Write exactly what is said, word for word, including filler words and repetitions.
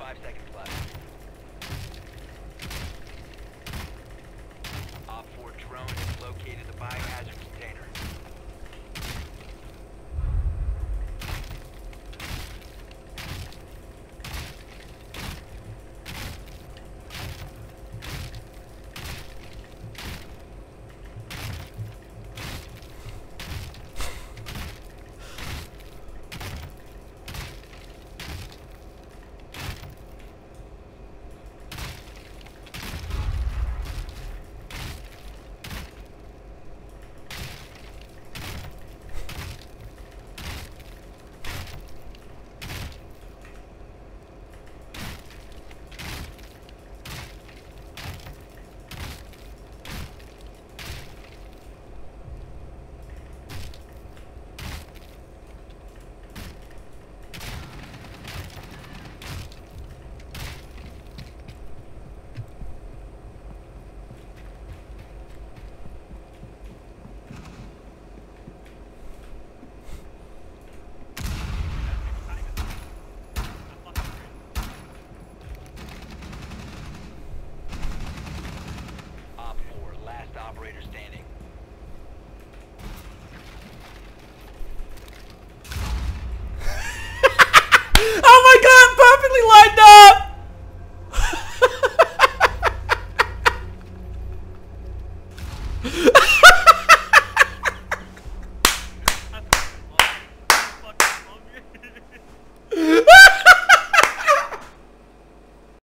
Five seconds left. Op four drone has located the biohazard container. Operator standing. Oh my god, perfectly lined up!